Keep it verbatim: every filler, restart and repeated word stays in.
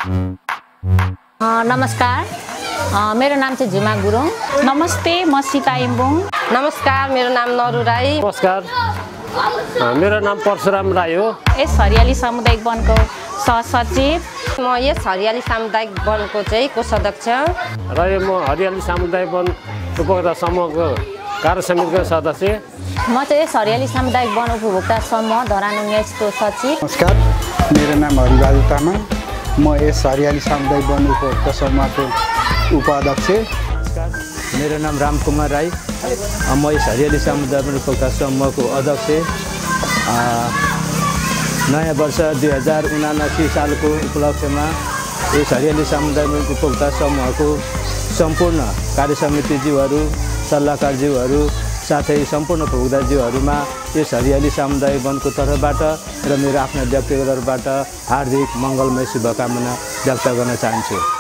नमस्कार, मेरो नाम चाहिँ झुमा गुरुङ। नमस्ते, म सीता इम्बुङ। नमस्कार, मेरो नाम नरु राई। नमस्कार, मेरो नाम परशुराम राई हो। यस हरियाली सामुदायिक वनको सहसचिव। म यस हरियाली सामुदायिक वनको चाहिँ कोषाध्यक्ष र यो म हरियाली सामुदायिक वन उपभोक्ता समूहको कार्य समितिको सदस्य। म चाहिँ यस हरियाली सामुदायिक वन उपभोक्ता समूह धरान उन्नाइसको सचिव। नमस्कार, मेरो नाम हरिबहादुर तामाङ। म यस हरियाली सामुदायिक वन उपभोक्ता समूहको उपाध्यक्ष। नमस्कार, मेरो नाम रामकुमार राई। म यस हरियाली सामुदायिक वन उपभोक्ता समूहको अध्यक्ष। नयाँ वर्ष दुई हजार उनासी सालको उपलक्ष्यमा यस हरियाली सामुदायिक वन उपभोक्ता समूहको सम्पूर्ण कार्य समितिज्यूहरू, सल्लाहकारज्यूहरू साथै सम्पूर्ण उपभोक्ताज्यूहरूमा यस हरियाली सामुदायिक वनको तर्फबाट र मेरो आफ्ना व्यक्तिगत तर्फबाट हार्दिक मङ्गलमय शुभकामना व्यक्त गर्न चाहन्छु।